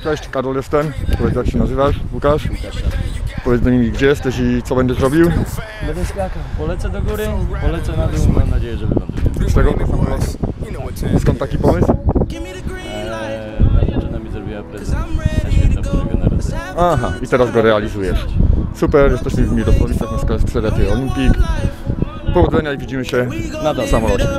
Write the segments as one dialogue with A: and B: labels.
A: Cześć, Karol jestem. Powiedz, jak się nazywasz? Łukasz? Powiedz do nimi, gdzie jesteś i co będziesz robił?
B: Będę skakał. Polecę do góry, polecę na dół, mam nadzieję, że wyląduję.
A: Z czego? Skąd taki pomysł?
B: Narzeczona mi zrobiła prezent na święta Bożego Narodzenia.
A: Aha, i teraz go realizujesz. Super, jesteśmy w Mirosławicach na skale Strzeleckiej Olimpik. Powodzenia i widzimy się na samolocie.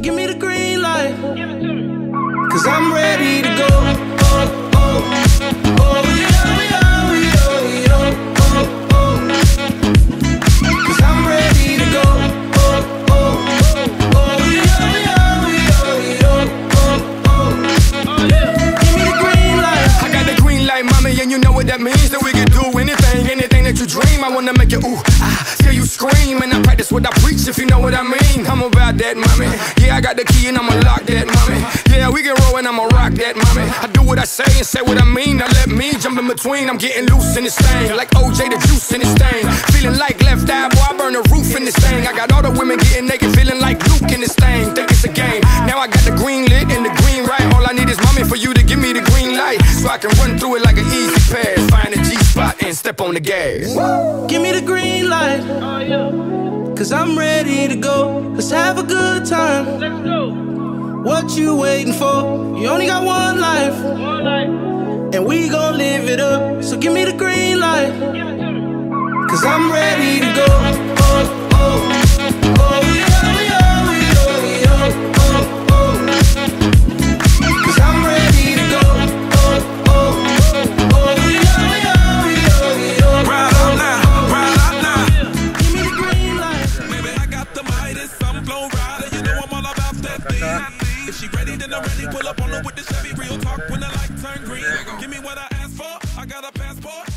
C: And you know what that means, that we can do anything that you dream. I wanna make you ooh, hear you scream. And I practice what I preach, if you know what I mean. I'm about that, mommy. Yeah, I got the key and I'ma lock that, mommy. Yeah, we can roll and I'ma rock that, mommy. I do what I say and say what I mean. Now let me jump in between, I'm getting loose in this thing. Like OJ, the juice in this thing. Feeling like left eye, boy, I burn the roof in this thing. I got all the women getting naked, feeling like Luke in this thing. Think it's a game, now I got the green lit and the green right. All I need is mommy for you to give me the green light, so I can run through it like an easy pass. Find a G-spot and step on the gas.
D: Give me the green light, cause I'm ready to go. Let's have a good time. Let's go. What you waiting for? You only got one life, and we gon' live it up. So give me the green light, cause I'm ready to go. Oh, oh, oh, yeah, yeah, yeah, yeah, oh, oh. Cause I'm ready to go. Oh, oh, oh, yeah, yeah, yeah, yeah.
C: Ride out now, ride out now.
D: Give me the green light.
C: Baby, I got the Midas, I'm flow rider. You know I'm all about that thing. If she ready, then I'm ready. Pull up on her with the Chevy. Real talk when the light turn green. Give me what I asked for. I got a passport.